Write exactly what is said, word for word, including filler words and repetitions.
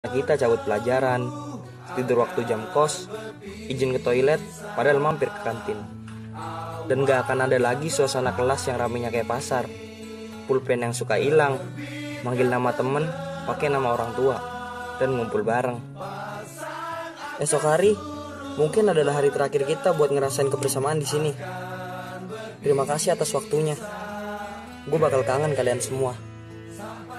Kita cabut pelajaran, tidur waktu jam kos, izin ke toilet, padahal mampir ke kantin. Dan gak akan ada lagi suasana kelas yang ramainya kayak pasar. Pulpen yang suka hilang, manggil nama temen, pakai nama orang tua, dan ngumpul bareng. Esok hari, mungkin adalah hari terakhir kita buat ngerasain kebersamaan di sini. Terima kasih atas waktunya. Gue bakal kangen kalian semua.